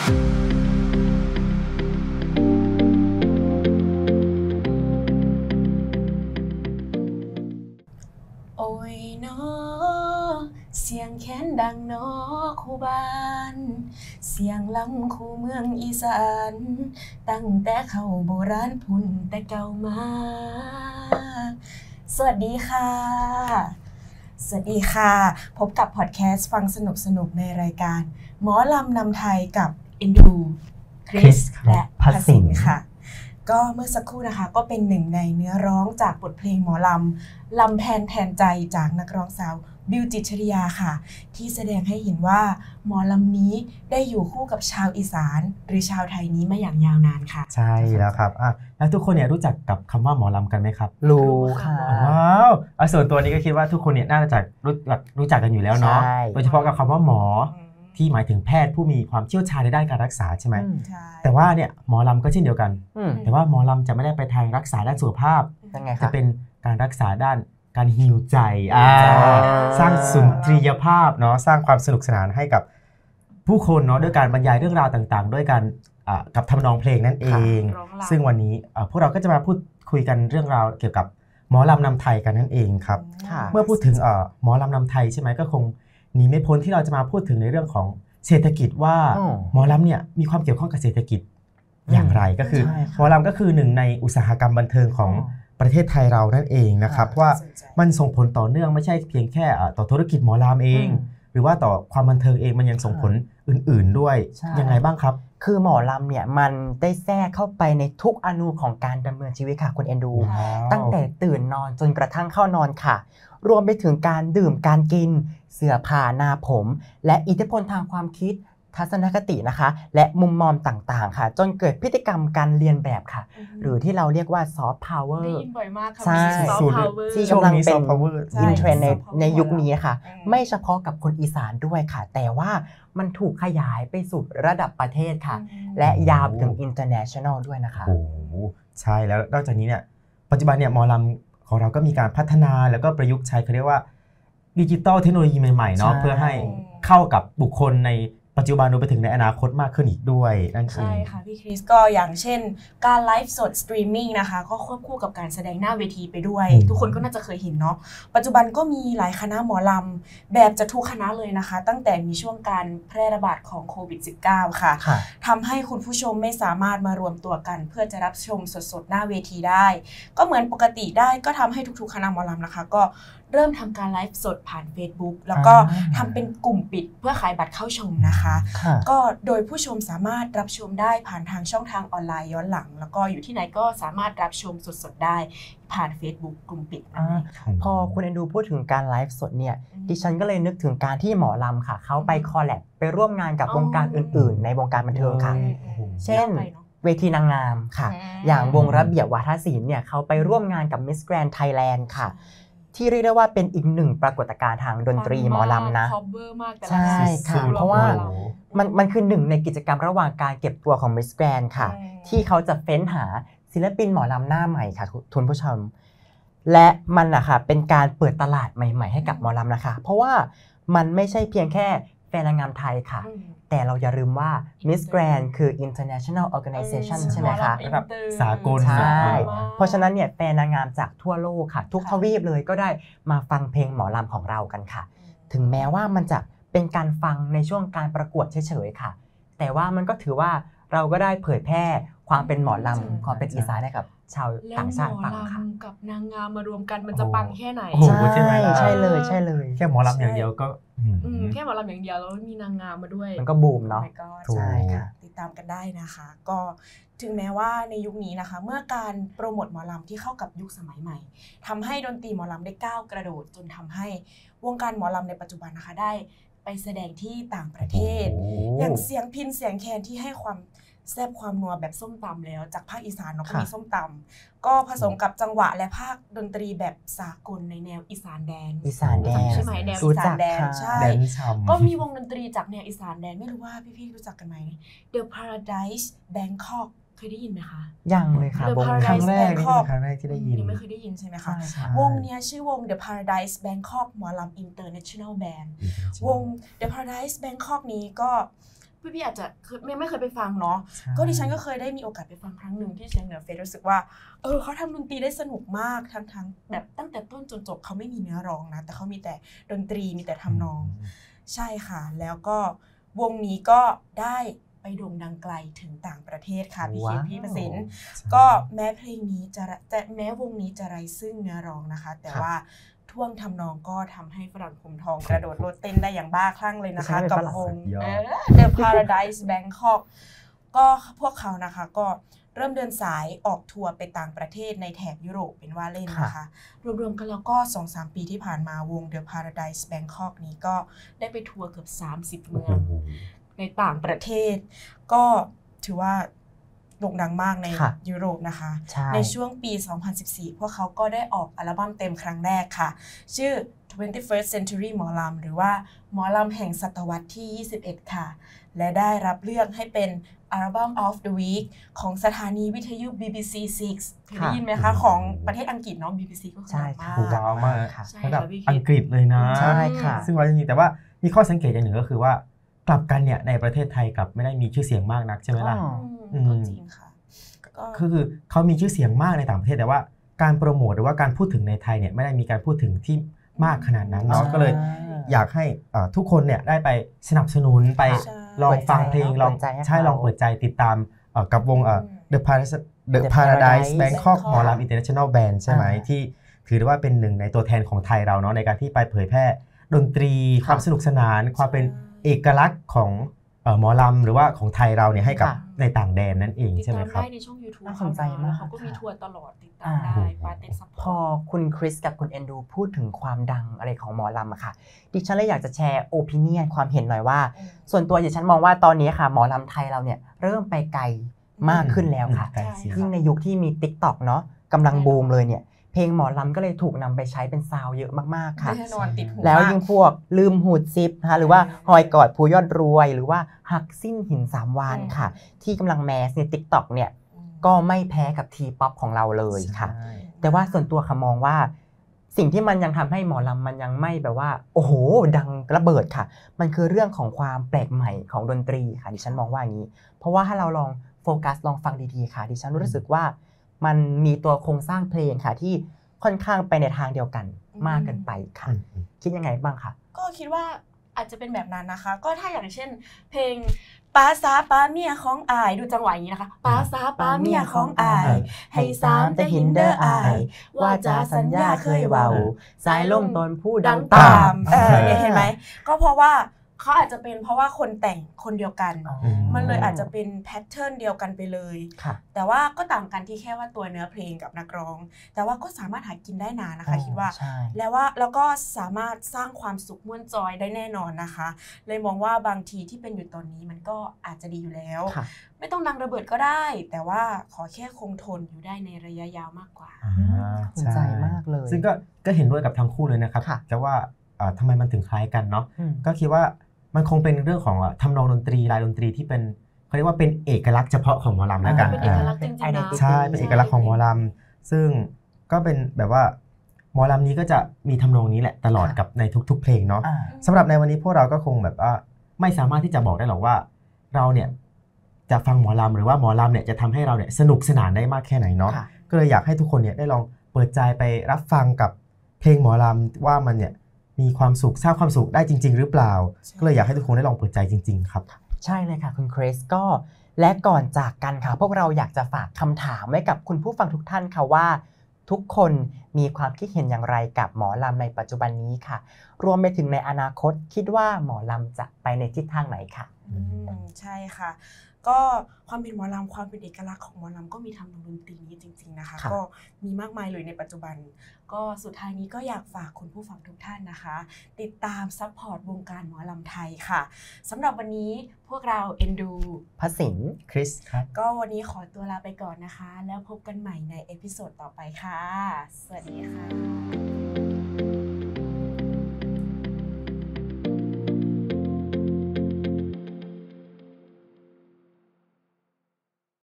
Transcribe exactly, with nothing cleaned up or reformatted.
โอ้ยเนาะเสียงแค้นดังเนาะคู่บ้านเสียงลำคู่เมืองอีสานตั้งแต่เข้าโบราณพุ่นแต่เก่ามาสวัสดีค่ะสวัสดีค่ะพบกับพอดแคสต์ฟังสนุกสนุกในรายการหมอลำนำไทยกับเอ็นดูคริสและพัสินค่ะก็เมื่อสักครู่นะคะก็เป็นหนึ่งในเนื้อร้องจากบทเพลงหมอลำลำแพนแทนใจจากนักร้องสาวบิวจิตรชริยาค่ะที่แสดงให้เห็นว่าหมอลำนี้ได้อยู่คู่กับชาวอีสานหรือชาวไทยนี้มาอย่างยาวนานค่ะใช่แล้วครับอ่ะแล้วทุกคนเนี่ยรู้จักกับคำว่าหมอลำกันไหมครับรู้ค่ะว้าวส่วนตัวนี้ก็คิดว่าทุกคนเนี่ยน่าจะรู้รู้จักกันอยู่แล้วเนาะโดยเฉพาะกับคำว่าหมอที่หมายถึงแพทย์ผู้มีความเชี่ยวชาญในด้านการรักษาใช่ไหมแต่ว่าเนี่ยหมอลำก็เช่นเดียวกันแต่ว่าหมอลำจะไม่ได้ไปทางรักษาด้านสุขภาพจะเป็นการรักษาด้านการฮีลใจสร้างสุนทรียภาพเนาะสร้างความสนุกสนานให้กับผู้คนเนาะด้วยการบรรยายเรื่องราวต่างๆด้วยการกับทำนองเพลงนั่นเองซึ่งวันนี้พวกเราก็จะมาพูดคุยกันเรื่องราวเกี่ยวกับหมอลำนำไทยกันนั่นเองครับเมื่อพูดถึงหมอลำนำไทยใช่ไหมก็คงหนีไม่พ้นที่เราจะมาพูดถึงในเรื่องของเศรษฐกิจว่าหมอลำเนี่ยมีความเกี่ยวข้องกับเศรษฐกิจอย่างไรก็คือหมอลำก็คือหนึ่งในอุตสาหกรรมบันเทิงของประเทศไทยเรานั่นเองนะครับว่ามันส่งผลต่อเนื่องไม่ใช่เพียงแค่ต่อธุรกิจหมอลำเองหรือว่าต่อความบันเทิงเองมันยังส่งผลอื่นๆด้วยยังไงบ้างครับคือหมอลำเนี่ยมันได้แทรกเข้าไปในทุกอนูของการดำเนินชีวิตค่ะคุณเอ็นดูตั้งแต่ตื่นนอนจนกระทั่งเข้านอนค่ะรวมไปถึงการดื่มการกินเสื้อผ้าหน้าผมและอิทธิพลทางความคิดทัศนคตินะคะและมุมมองต่างๆค่ะจนเกิดพฤติกรรมการเรียนแบบค่ะหรือที่เราเรียกว่าซอฟต์พาวเวอร์ได้ยินบ่อยมากค่ะใช่ที่กำลังเป็นอินเทรนด์ในในยุคนี้ค่ะไม่เฉพาะกับคนอีสานด้วยค่ะแต่ว่ามันถูกขยายไปสู่ระดับประเทศค่ะและยาวถึง international ด้วยนะคะโอ้ใช่แล้วนอกจากนี้เนี่ยปัจจุบันเนี่ยหมอลำของเราก็มีการพัฒนาแล้วก็ประยุกต์ใช้เขาเรียกว่าดิจิตอลเทคโนโลยีใหม่ๆเนาะเพื่อให้เข้ากับบุคคลในปัจจุบันรวมไปถึงในอนาคตมากขึ้นอีกด้วยนั่นเองใช่ค่ะพี่คริสก็อย่างเช่นการไลฟ์สดสตรีมมิ่งนะคะก็ควบคู่กับการแสดงหน้าเวทีไปด้วยทุกคนก็น่าจะเคยเห็นเนาะปัจจุบันก็มีหลายคณะหมอลำแบบจะทุกคณะเลยนะคะตั้งแต่มีช่วงการแพร่ระบาดของโควิด สิบเก้า ค่ะทำให้คุณผู้ชมไม่สามารถมารวมตัวกันเพื่อจะรับชมสดๆหน้าเวทีได้ก็เหมือนปกติได้ก็ทำให้ทุกๆคณะหมอลำนะคะก็เริ่มทำการไลฟ์สดผ่าน Facebook แล้วก็ทำเป็นกลุ่มปิดเพื่อขายบัตรเข้าชมนะคะก็โดยผู้ชมสามารถรับชมได้ผ่านทางช่องทางออนไลน์ย้อนหลังแล้วก็อยู่ที่ไหนก็สามารถรับชมสดๆได้ผ่าน Facebook กลุ่มปิดพอคุณเอ็นดูพูดถึงการไลฟ์สดเนี่ยดิฉันก็เลยนึกถึงการที่หมอลำค่ะเขาไปคอลแลบไปร่วมงานกับวงการอื่นๆในวงการบันเทิงค่ะเช่นเวทีนางงามค่ะอย่างวงระเบียบวาทศิลป์เนี่ยเขาไปร่วมงานกับ Miss Grand Thailand ค่ะที่เรียกได้ว่าเป็นอีกหนึ่งปรากฏการณ์ทางดนตรีหมอลำนะใช่ค่ะเพราะว่ามันมันคือหนึ่งในกิจกรรมระหว่างการเก็บตัวของ Miss Grand ค่ะที่เขาจะเฟ้นหาศิลปินหมอลำหน้าใหม่ค่ะทุนผู้ชมและมันนะคะเป็นการเปิดตลาดใหม่ๆให้กับหมอลำนะคะเพราะว่ามันไม่ใช่เพียงแค่แฟนนางงามไทยค่ะแต่เราอย่าลืมว่า Miss Grand คือ international organization ใช่ไหมคะระดับสากลใช่เพราะฉะนั้นเนี่ยแฟนนางงามจากทั่วโลกค่ะทุกทวีปเลยก็ได้มาฟังเพลงหมอลำของเรากันค่ะถึงแม้ว่ามันจะเป็นการฟังในช่วงการประกวดเฉยๆค่ะแต่ว่ามันก็ถือว่าเราก็ได้เผยแพร่ความเป็นหมอลำความเป็นอีสานให้กับชาวต่างชาติฟังค่ะกับนางงามมารวมกันมันจะปังแค่ไหนใช่ใช่เลยใช่เลยแค่หมอลำอย่างเดียวก็แค่หมอลำอย่างเดียวแล้วมีนางงามมาด้วยมันก็บูมเนาะใช่ค่ะติดตามกันได้นะคะก็ถึงแม้ว่าในยุคนี้นะคะเมื่อการโปรโมทหมอลำที่เข้ากับยุคสมัยใหม่ทำให้ดนตรีหมอลำได้ก้าวกระโดดจนทำให้วงการหมอลำในปัจจุบันนะคะได้ไปแสดงที่ต่างประเทศอย่างเสียงพิณเสียงแคนที่ให้ความแซ่บความนัวแบบส้มตำแล้วจากภาคอีสานเนาะก็มีส้มตำก็ผสมกับจังหวะและภาคดนตรีแบบสากลในแนวอีสานแดนอีสานแดนใช่ไหมแนวอีสานแดนใช่ก็มีวงดนตรีจากแนวอีสานแดนไม่รู้ว่าพี่ๆรู้จักกันไหม The Paradise Bangkok เคยได้ยินไหมคะยังเลยค่ะวงครั้งแรกครั้งแรกที่ได้ยินยังไม่เคยได้ยินใช่ไหมคะวงนี้ชื่อวง The Paradise Bangkok หมอลำ International Band วง The Paradise Bangkok นี้ก็พี่ๆอาจจะไม่ไม่เคยไปฟังเนาะก็ดิฉันก็เคยได้มีโอกาสไปฟังครั้งหนึ่งที่เชียงเหนือเฟสรู้สึกว่าเออเขาทำดนตรีได้สนุกมากทั้งทั้งแบบตั้งแต่ต้นจนจบเขาไม่มีเนื้อร้องนะแต่เขามีแต่ดนตรีมีแต่ทำนองใช่ค่ะแล้วก็วงนี้ก็ได้ไปโด่งดังไกลถึงต่างประเทศค่ะพี่เคนพี่ประสิทธิ์ก็แม้เพลงนี้จะจะแม้วงนี้จะไร้ซึ่งเนื้อร้องนะคะแต่ว่าท่วงทำนองก็ทำให้ฝรั่งผมทองกระโดดโลดเต้นได้อย่างบ้าคลั่งเลยนะคะกับวง The Paradise Bangkok ก็พวกเขานะคะก็เริ่มเดินสายออกทัวร์ไปต่างประเทศในแถบยุโรปเป็นว่าเล่นนะคะรวมๆกันแล้วก็ สองถึงสาม ปีที่ผ่านมาวง The Paradise Bangkok นี้ก็ได้ไปทัวร์เกือบสามสิบเมืองในต่างประเทศก็ถือว่าโด่งดังมากในยุโรปนะคะ ใ, ในช่วงปี สองพันสิบสี่ พวกเขาก็ได้ออกอัลบั้มเต็มครั้งแรกค่ะชื่อ twenty-first Century หมอลำหรือว่าหมอลำแห่งศตวรรษที่ ยี่สิบเอ็ด ค่ะและได้รับเลือกให้เป็นอัลบั้ม of the week ของสถานีวิทยุ บี บี ซี ซิกซ์ เคยได้ยินไหมคะของประเทศอังกฤษเนาะ บี บี ซี ก็คือดังมากว้าวมากระดับอังกฤษเลยนะใช่ค่ะซึ่งว่าจริงๆแต่ว่ามีข้อสังเกตอย่างหนึ่งก็คือว่ากลับกันเนี่ยในประเทศไทยกลับไม่ได้มีชื่อเสียงมากนักใช่ไหมล่ะก็จริงค่ะคือเขามีชื่อเสียงมากในต่างประเทศแต่ว่าการโปรโมทหรือว่าการพูดถึงในไทยเนี่ยไม่ได้มีการพูดถึงที่มากขนาดนั้นเนาะก็เลยอยากให้ทุกคนเนี่ยได้ไปสนับสนุนไปลองฟังเพลงลองใช่ลองเปิดใจติดตามกับวง The Paradise Bangkok หมอลำ International Band ใช่ไหมที่ถือได้ว่าเป็นหนึ่งในตัวแทนของไทยเราเนาะในการที่ไปเผยแพร่ดนตรีความสนุกสนานความเป็นเอกลักษณ์ของหมอลำหรือว่าของไทยเราเนี่ยให้กับในต่างแดนนั่นเองใช่ไหมครับติดตามได้ในช่อง YouTube น่าสนใจมากเขาก็มีทัวร์ตลอดติดตามได้ปาเต็นซัพพอร์ตพอคุณคริสกับคุณเอนดูพูดถึงความดังอะไรของหมอลำอะค่ะดิฉันเลยอยากจะแชร์โอปิเนียนความเห็นหน่อยว่าส่วนตัวดิฉันมองว่าตอนนี้ค่ะหมอลำไทยเราเนี่ยเริ่มไปไกลมากขึ้นแล้วค่ะยิ่งในยุคที่มี ติ๊กต็อก เนาะกำลังบูมเลยเนี่ยเพลงหมอลำก็เลยถูกนำไปใช้เป็นซาวเยอะมากๆค่ะแล้วยิ่งพวกลืมหูดซิปนะคะหรือว่าหอยกอดผู้ยอดรวยหรือว่าหักสิ้นหินสามวานค่ะที่กำลังแมสใน ติ๊กต็อก เนี่ยก็ไม่แพ้กับทีป๊อปของเราเลยค่ะแต่ว่าส่วนตัวค่ะมองว่าสิ่งที่มันยังทำให้หมอลำมันยังไม่แบบว่าโอ้โหดังระเบิดค่ะมันคือเรื่องของความแปลกใหม่ของดนตรีค่ะดิฉันมองว่าอย่างนี้เพราะว่าถ้าเราลองโฟกัสลองฟังดีๆค่ะดิฉันรู้สึกว่ามันมีตัวโครงสร้างเพลงค่ะที่ค่อนข้างไปในทางเดียวกันมากเกินไปค่ะคิดยังไงบ้างคะก็คิดว่าอาจจะเป็นแบบนั้นนะคะก็ถ้าอย่างเช่นเพลงป้าซาป้าเมียของอายดูจังหวะอย่างนี้นะคะป้าซาป้าเมียของอายให้สามจะหินเดออายว่าจะสัญญาเคยเว้าสายลมตนผู้ดังตามเออเห็นไหมก็เพราะว่าเขาอาจจะเป็นเพราะว่าคนแต่งคนเดียวกันมันเลยอาจจะเป็นแพทเทิร์นเดียวกันไปเลยแต่ว่าก็ต่างกันที่แค่ว่าตัวเนื้อเพลงกับนักร้องแต่ว่าก็สามารถหากินได้นานนะคะคิดว่าแล้วว่าแล้วก็สามารถสร้างความสุขม่วนจอยได้แน่นอนนะคะเลยมองว่าบางทีที่เป็นอยู่ตอนนี้มันก็อาจจะดีอยู่แล้วไม่ต้องดังระเบิดก็ได้แต่ว่าขอแค่คงทนอยู่ได้ในระยะยาวมากกว่าสนใจมากเลยซึ่งก็ก็เห็นด้วยกับทั้งคู่เลยนะครับแต่ว่าทำไมมันถึงคล้ายกันเนาะก็คิดว่ามันคงเป็นเรื่องของทำนองดนตรีลายดนตรีที่เป็นเขาเรียกว่าเป็นเอกลักษณ์เฉพาะของหมอลำแล้วกันเป็นเอกลักษณ์จริงๆนะใช่เป็นเอกลักษณ์ของหมอลำซึ่งก็เป็นแบบว่าหมอลำนี้ก็จะมีทำนองนี้แหละตลอดกับในทุกๆเพลงเนาะสำหรับในวันนี้พวกเราก็คงแบบว่าไม่สามารถที่จะบอกได้หรอกว่าเราเนี่ยจะฟังหมอลำหรือว่าหมอลำเนี่ยจะทำให้เราเนี่ยสนุกสนานได้มากแค่ไหนเนาะก็เลยอยากให้ทุกคนเนี่ยได้ลองเปิดใจไปรับฟังกับเพลงหมอลำว่ามันเนี่ยมีความสุขสร้างความสุขได้จริงๆหรือเปล่าก็เลยอยากให้ทุกคนได้ลองเปิดใจจริงๆครับใช่เลยค่ะคุณคริสก็และก่อนจากกันค่ะพวกเราอยากจะฝากคำถามไว้กับคุณผู้ฟังทุกท่านค่ะว่าทุกคนมีความคิดเห็นอย่างไรกับหมอลำในปัจจุบันนี้ค่ะรวมไปถึงในอนาคตคิดว่าหมอลำจะไปในทิศทางไหนค่ะอืมใช่ค่ะก็ความเป็นหมอลำความเป็นเอกลักษณ์ของหมอลำก็มีทำดนตรีนี้จริงๆนะคะก็มีมากมายเลยในปัจจุบันก็สุดท้ายนี้ก็อยากฝากคุณผู้ฟังทุกท่านนะคะติดตามซัพพอร์ตวงการหมอลำไทยค่ะสำหรับวันนี้พวกเราเอ็นดูพสินคริสครับก็วันนี้ขอตัวลาไปก่อนนะคะแล้วพบกันใหม่ในเอพิโซดต่อไปค่ะสวัสดีค่ะ